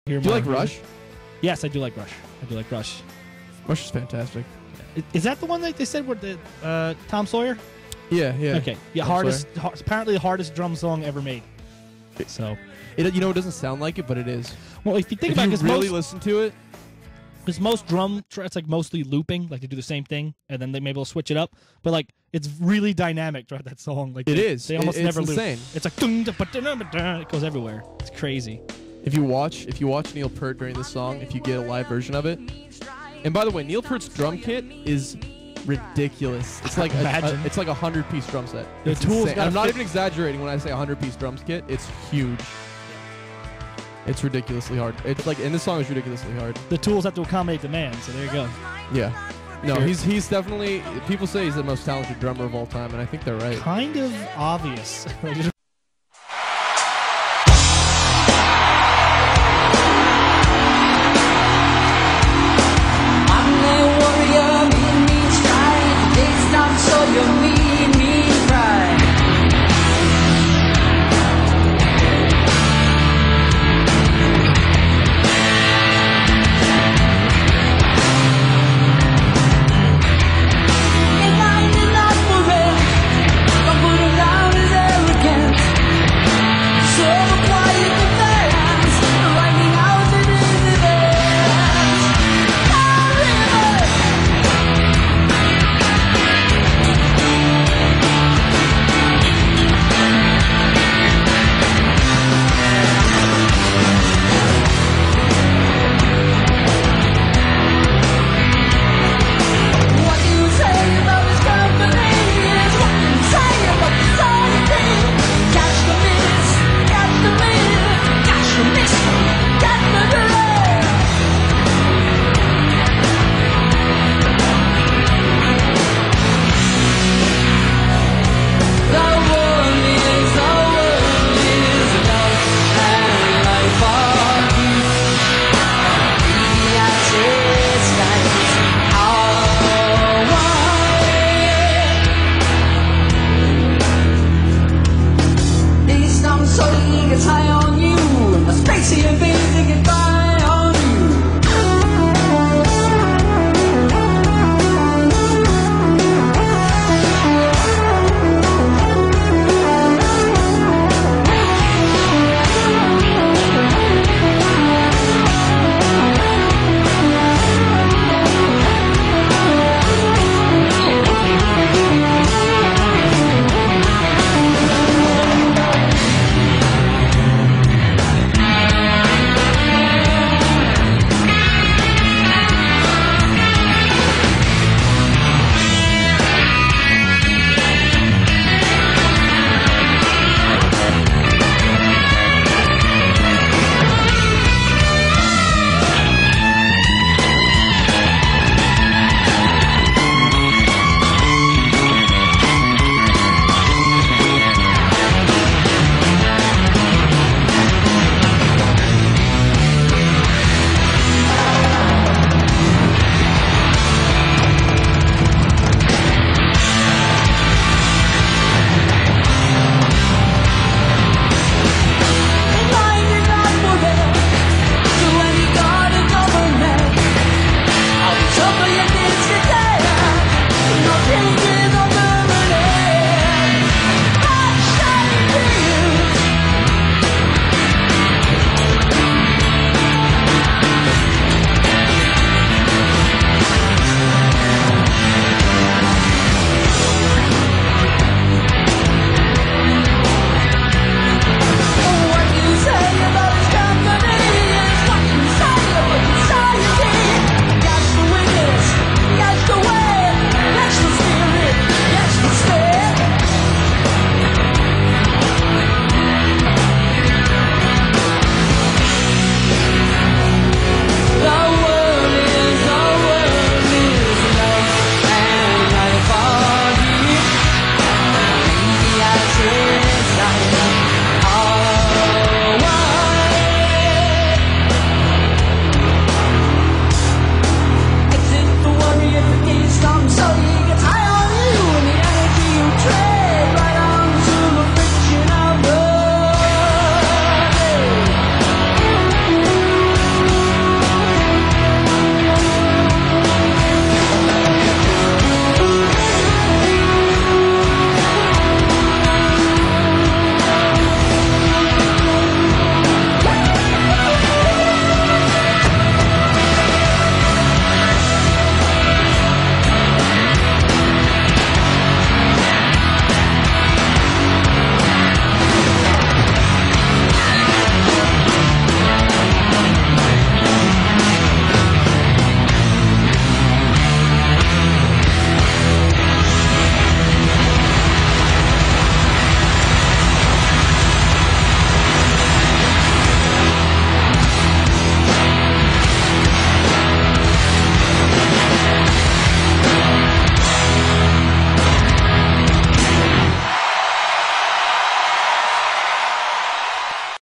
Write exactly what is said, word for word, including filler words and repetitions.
Hear Do you my like review. Rush? Yes, I do like Rush. I do like Rush. Rush is fantastic. I- Is that the one that they said were the uh, Tom Sawyer? Yeah, yeah. Okay. Yeah, Tom hardest. Har- apparently the hardest drum song ever made. So, It, you know, it doesn't sound like it, but it is. well, if you think If about it, you 'cause really most, listen to it, because most drum tracks like mostly looping, like they do the same thing, and then they maybe will switch it up. But like it's really dynamic throughout that song. Like It they, is. They almost It- it's never loop. insane. It's like dun, dun, dun, dun, dun, dun. It goes everywhere. It's crazy. if you watch if you watch Neil Peart during this song, if you get a live version of it, and by the way, Neil Peart's drum kit is ridiculous. It's like a, Imagine. a- it's like a hundred piece drum set. The It's tools insane. gotta I'm not fit- even exaggerating when I say a hundred piece drums kit. It's huge. It's ridiculously hard. It's like, and this song is ridiculously hard. The tools have to accommodate the man. So there you go. Yeah. No, Sure. he's he's definitely. People say he's the most talented drummer of all time, and I think they're right. Kind of obvious. Just